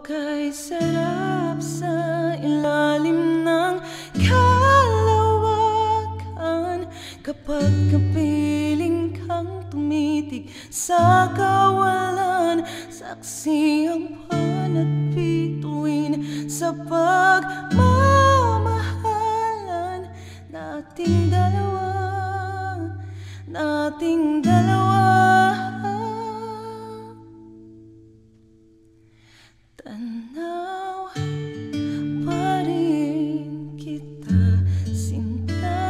kay sarap sa ilalim ng kalawakan, kapag kapiling kang tumitig sa kawalan. Saksi ang buwan at bituin sa pagmamahalan nating dalawa, nating dalawa. Tanaw pa rin kita, sinta,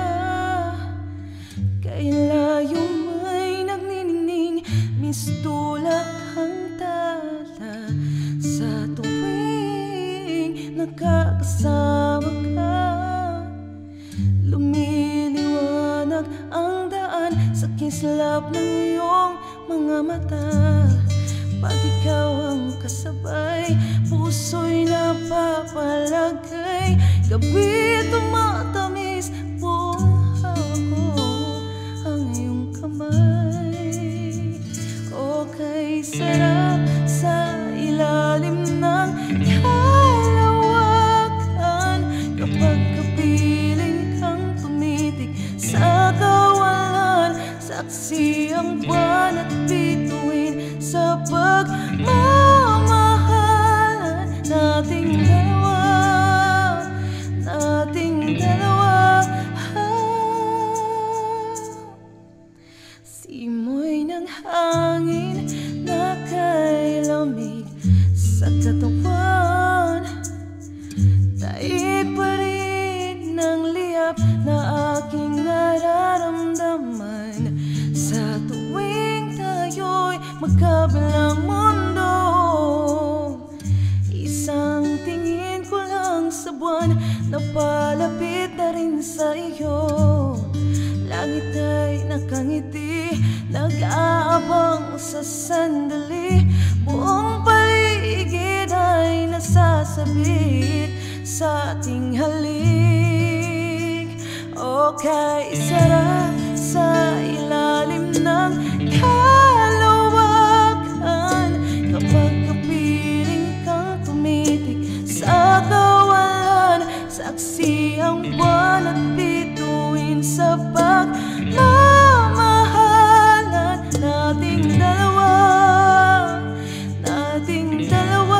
kay layo may nagniningning, mistulak ang tala sa tuwing nakakasama ka. Lumiliwanag ang daan sa kislap ng iyong mga mata. Pag ikaw ang kasabay, puso'y napapalagay. Gabi tumatamis, buong hawak ko ang iyong kamay. O kay sarap sa ilalim ng kalawakan, kapag kapiling kang tumitig sa kawalan. Saksi ang buwan at bituin sa pagmamahalan nating dalawa, nating dalawa. Simoy ng hangin na kay lamig sa katawan, daig pa rin ng liyap na aking nararamdaman. Sa tuwing tayo'y magkabilang mundo, isang tingin ko lang sa buwan, napalapit na rin sa iyo. Langit ay nakangiti, nag-aabang sa sandali. Buong paligid ay nasasabik sa ating halik. O kay sarap sa ilalim ng kalawakan, kapag kapiling kang tumitig sa kawalan. Saksi ang buwan at bituin sa pagmamahalan nating dalawa, nating dalawa.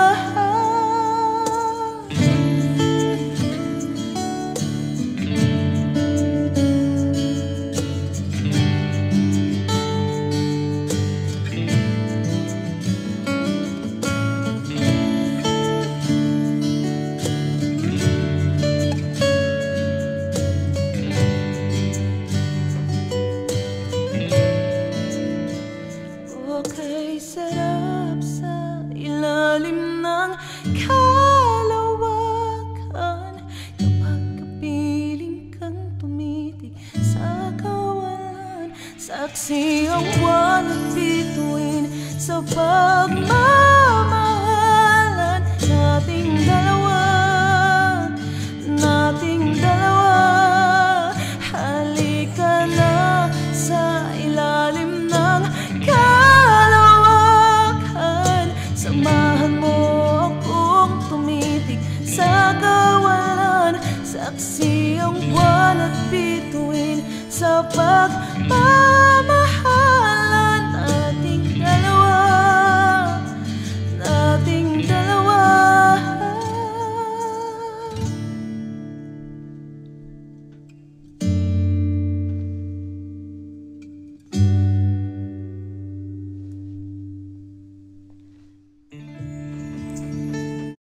Okay, sarap sa ilalim ng kalawakan, kapag kapiling kang tumitig sa kawalan. Saksi ang buwan at bituin sa pagmamahalan